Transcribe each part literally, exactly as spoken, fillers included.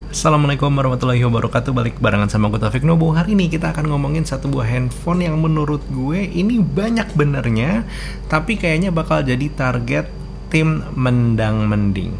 Assalamualaikum warahmatullahi wabarakatuh. Balik barengan sama gue Taufik Nubu. Hari ini kita akan ngomongin satu buah handphone yang menurut gue ini banyak benernya, tapi kayaknya bakal jadi target tim mendang mending.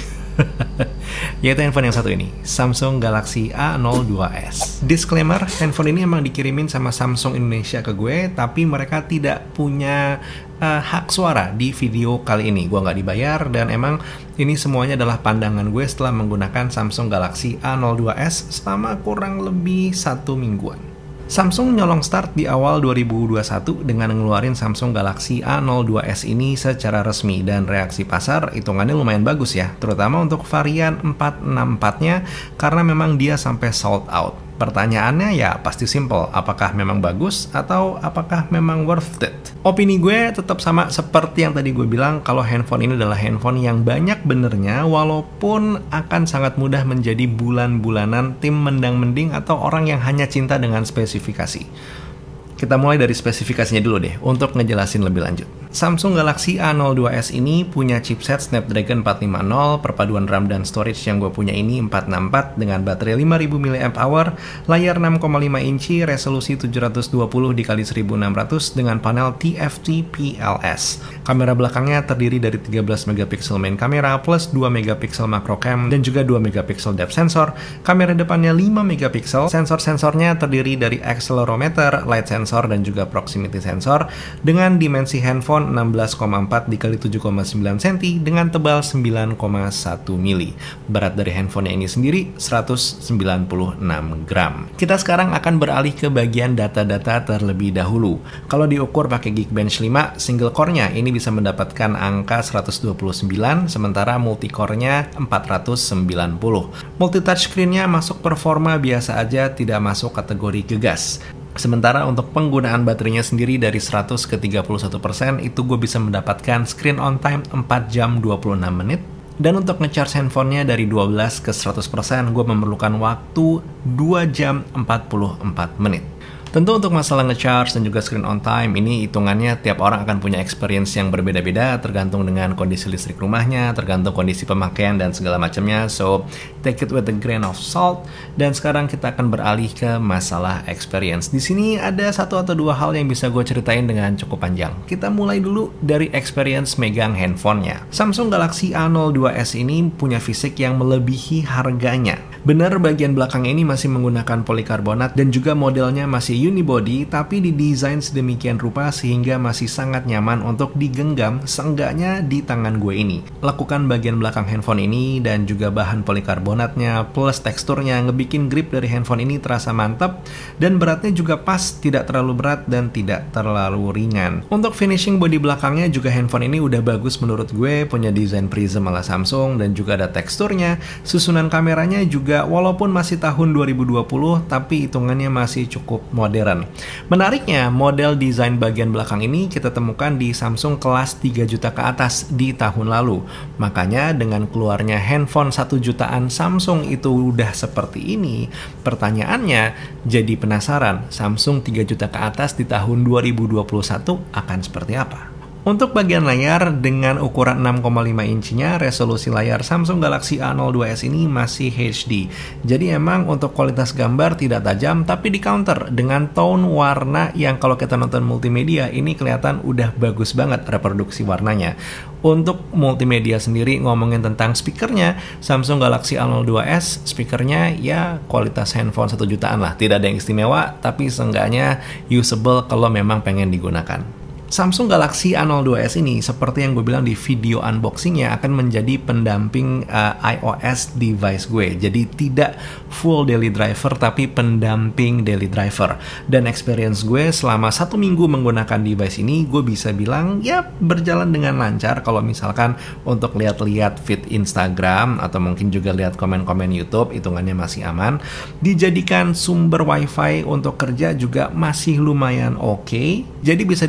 Yaitu handphone yang satu ini, Samsung Galaxy A nol dua S. Disclaimer, handphone ini emang dikirimin sama Samsung Indonesia ke gue, tapi mereka tidak punya uh, hak suara di video kali ini. Gue nggak dibayar, dan emang ini semuanya adalah pandangan gue setelah menggunakan Samsung Galaxy A nol dua S selama kurang lebih satu mingguan. Samsung nyolong start di awal dua ribu dua puluh satu dengan ngeluarin Samsung Galaxy A nol dua S ini secara resmi, dan reaksi pasar hitungannya lumayan bagus ya, terutama untuk varian empat enam empat-nya karena memang dia sampai sold out. Pertanyaannya ya pasti simple, apakah memang bagus atau apakah memang worth it? Opini gue tetap sama seperti yang tadi gue bilang, kalau handphone ini adalah handphone yang banyak benernya, walaupun akan sangat mudah menjadi bulan-bulanan tim mendang-mending atau orang yang hanya cinta dengan spesifikasi. Kita mulai dari spesifikasinya dulu deh, untuk ngejelasin lebih lanjut. Samsung Galaxy A nol dua S ini punya chipset Snapdragon empat lima nol, perpaduan RAM dan storage yang gue punya ini empat enam empat dengan baterai lima ribu miliampere hour, layar enam koma lima inci, resolusi tujuh ratus dua puluh kali seribu enam ratus dengan panel T F T P L S. Kamera belakangnya terdiri dari tiga belas megapiksel main kamera plus dua megapiksel macro cam dan juga dua megapiksel depth sensor. Kamera depannya lima megapiksel, sensor-sensornya terdiri dari accelerometer, light sensor, dan juga proximity sensor dengan dimensi handphone enam belas koma empat dikali tujuh koma sembilan sentimeter dengan tebal sembilan koma satu milimeter. Berat dari handphonenya ini sendiri seratus sembilan puluh enam gram. Kita sekarang akan beralih ke bagian data-data terlebih dahulu. Kalau diukur pakai Geekbench lima, single core-nya ini bisa mendapatkan angka seratus dua puluh sembilan, sementara multi-core-nya empat ratus sembilan puluh. Multi touchscreen-nya masuk performa biasa aja, tidak masuk kategori gegas. Sementara untuk penggunaan baterainya sendiri dari seratus ke tiga puluh satu persen itu gue bisa mendapatkan screen on time empat jam dua puluh enam menit. Dan untuk ngecharge handphonenya dari dua belas ke seratus persen gue memerlukan waktu dua jam empat puluh empat menit. Tentu untuk masalah ngecharge dan juga screen on time ini hitungannya tiap orang akan punya experience yang berbeda-beda tergantung dengan kondisi listrik rumahnya, tergantung kondisi pemakaian dan segala macamnya. So take it with a grain of salt. Dan sekarang kita akan beralih ke masalah experience. Di sini ada satu atau dua hal yang bisa gue ceritain dengan cukup panjang. Kita mulai dulu dari experience megang handphonenya. Samsung Galaxy A nol dua S ini punya fisik yang melebihi harganya. Benar, bagian belakangnya ini masih menggunakan polikarbonat dan juga modelnya masih unibody, tapi didesain sedemikian rupa sehingga masih sangat nyaman untuk digenggam, seenggaknya di tangan gue ini. Lekukan bagian belakang handphone ini dan juga bahan polikarbonatnya plus teksturnya ngebikin grip dari handphone ini terasa mantap, dan beratnya juga pas, tidak terlalu berat dan tidak terlalu ringan. Untuk finishing bodi belakangnya juga handphone ini udah bagus menurut gue, punya desain prism ala Samsung dan juga ada teksturnya. Susunan kameranya juga walaupun masih tahun dua ribu dua puluh, tapi hitungannya masih cukup modern. Menariknya, model desain bagian belakang ini kita temukan di Samsung kelas tiga juta ke atas di tahun lalu. Makanya dengan keluarnya handphone satu jutaan Samsung itu udah seperti ini, pertanyaannya jadi penasaran, Samsung tiga juta ke atas di tahun dua ribu dua puluh satu akan seperti apa? Untuk bagian layar dengan ukuran enam koma lima inchinya, resolusi layar Samsung Galaxy A nol dua S ini masih H D. Jadi emang untuk kualitas gambar tidak tajam, tapi di counter dengan tone warna yang kalau kita nonton multimedia ini kelihatan udah bagus banget reproduksi warnanya. Untuk multimedia sendiri, ngomongin tentang speakernya, Samsung Galaxy A nol dua S speakernya ya kualitas handphone satu jutaan lah. Tidak ada yang istimewa, tapi seenggaknya usable kalau memang pengen digunakan. Samsung Galaxy A nol dua S ini seperti yang gue bilang di video unboxingnya akan menjadi pendamping uh, iOS device gue. Jadi tidak full daily driver tapi pendamping daily driver. Dan experience gue selama satu minggu menggunakan device ini gue bisa bilang ya berjalan dengan lancar. Kalau misalkan untuk lihat-lihat feed Instagram atau mungkin juga lihat komen-komen YouTube, hitungannya masih aman. Dijadikan sumber wifi untuk kerja juga masih lumayan oke. Okay. Jadi bisa dibilang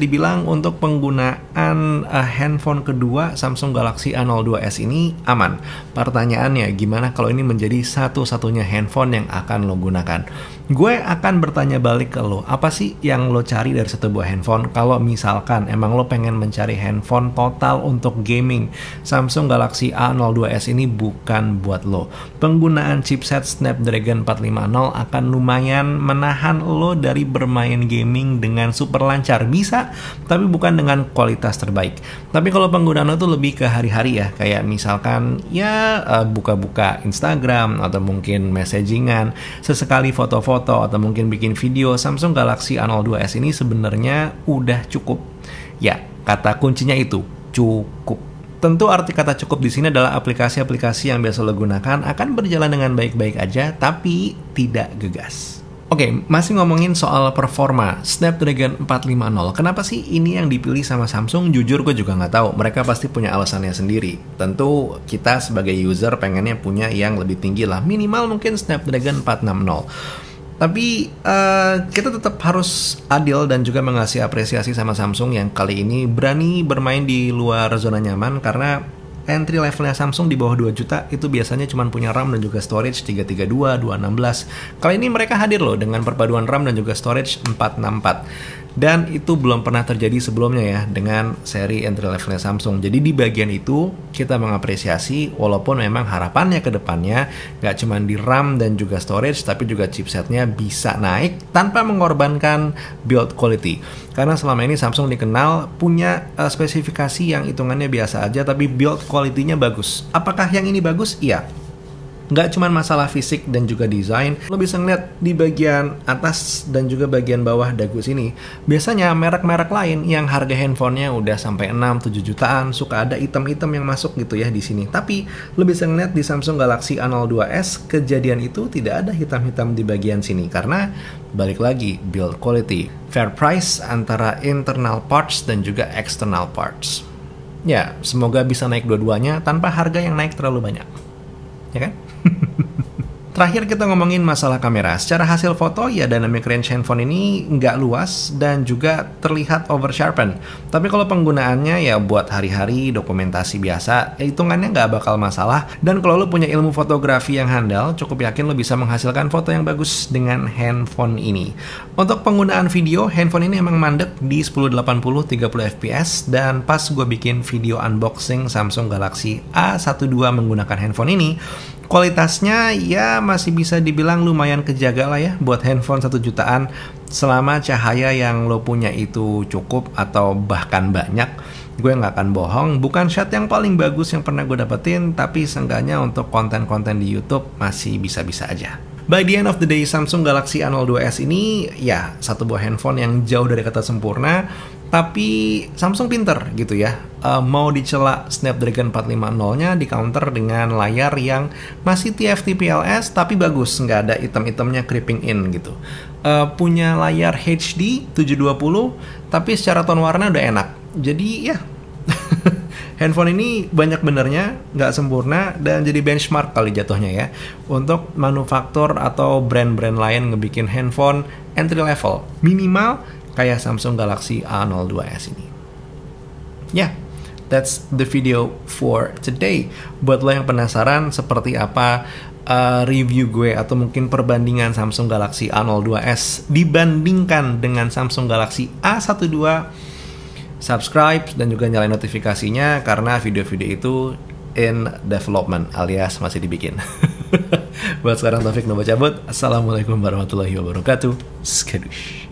untuk penggunaan uh, handphone kedua Samsung Galaxy A nol dua S ini aman. Pertanyaannya, gimana kalau ini menjadi satu-satunya handphone yang akan lo gunakan? Gue akan bertanya balik ke lo, apa sih yang lo cari dari satu buah handphone? Kalau misalkan emang lo pengen mencari handphone total untuk gaming, Samsung Galaxy A nol dua S ini bukan buat lo. Penggunaan chipset Snapdragon empat lima nol akan lumayan menahan lo dari bermain gaming dengan super lancar. Bisa, tapi bukan dengan kualitas terbaik. Tapi kalau penggunaan lo tuh lebih ke hari-hari ya, kayak misalkan ya uh, buka-buka Instagram atau mungkin messagingan, sesekali foto-foto atau mungkin bikin video, Samsung Galaxy A nol dua S ini sebenarnya udah cukup. Ya, kata kuncinya itu cukup. Tentu arti kata cukup di sini adalah aplikasi-aplikasi yang biasa lo gunakan akan berjalan dengan baik-baik aja, tapi tidak gegas. Oke, okay, masih ngomongin soal performa Snapdragon empat lima nol. Kenapa sih ini yang dipilih sama Samsung? Jujur gue juga nggak tahu. Mereka pasti punya alasannya sendiri. Tentu kita sebagai user pengennya punya yang lebih tinggi lah. Minimal mungkin Snapdragon empat enam nol. Tapi uh, kita tetap harus adil dan juga mengasih apresiasi sama Samsung yang kali ini berani bermain di luar zona nyaman, karena entry levelnya Samsung di bawah dua juta itu biasanya cuma punya RAM dan juga storage tiga tiga dua, dua enam belas. Kali ini mereka hadir loh dengan perpaduan RAM dan juga storage empat enam empat. Dan itu belum pernah terjadi sebelumnya ya dengan seri entry levelnya Samsung. Jadi di bagian itu kita mengapresiasi, walaupun memang harapannya ke depannya nggak cuma di RAM dan juga storage, tapi juga chipsetnya bisa naik tanpa mengorbankan build quality. Karena selama ini Samsung dikenal punya uh, spesifikasi yang hitungannya biasa aja, tapi build quality-nya bagus. Apakah yang ini bagus? Iya. Nggak cuma masalah fisik dan juga desain, lo bisa ngeliat di bagian atas dan juga bagian bawah dagu sini. Biasanya merek-merek lain yang harga handphonenya udah sampai enam tujuh jutaan, suka ada item-item yang masuk gitu ya di sini. Tapi lo bisa ngeliat di Samsung Galaxy A nol dua S, kejadian itu tidak ada hitam-hitam di bagian sini. Karena balik lagi, build quality, fair price antara internal parts dan juga external parts. Ya, semoga bisa naik dua-duanya tanpa harga yang naik terlalu banyak. Ya kan? Terakhir kita ngomongin masalah kamera. Secara hasil foto ya dynamic range handphone ini nggak luas dan juga terlihat over sharpen. Tapi kalau penggunaannya ya buat hari-hari dokumentasi biasa, ya hitungannya nggak bakal masalah. Dan kalau lo punya ilmu fotografi yang handal, cukup yakin lo bisa menghasilkan foto yang bagus dengan handphone ini. Untuk penggunaan video, handphone ini emang mandek di sepuluh delapan puluh tiga puluh F P S, dan pas gue bikin video unboxing Samsung Galaxy A twelve menggunakan handphone ini, kualitasnya ya masih bisa dibilang lumayan kejaga lah ya buat handphone satu jutaan, selama cahaya yang lo punya itu cukup atau bahkan banyak. Gue nggak akan bohong, bukan shot yang paling bagus yang pernah gue dapetin, tapi seenggaknya untuk konten-konten di YouTube masih bisa-bisa aja. By the end of the day, Samsung Galaxy A nol dua S ini ya satu buah handphone yang jauh dari kata sempurna, tapi Samsung pinter gitu ya. Uh, mau dicela Snapdragon empat lima nol-nya di counter dengan layar yang masih T F T P L S tapi bagus, nggak ada item-itemnya creeping in gitu. Uh, punya layar H D tujuh dua puluh, tapi secara tone warna udah enak. Jadi ya, handphone ini banyak benernya, nggak sempurna, dan jadi benchmark kali jatuhnya ya untuk manufaktur atau brand-brand lain ngebikin handphone entry level minimal kayak Samsung Galaxy A nol dua S ini. Ya, yeah, that's the video for today. Buat lo yang penasaran seperti apa uh, review gue atau mungkin perbandingan Samsung Galaxy A nol dua S dibandingkan dengan Samsung Galaxy A twelve, subscribe dan juga nyalain notifikasinya karena video-video itu in development alias masih dibikin. Buat sekarang Taufik Nobo cabut. Assalamualaikum warahmatullahi wabarakatuh. Skadush.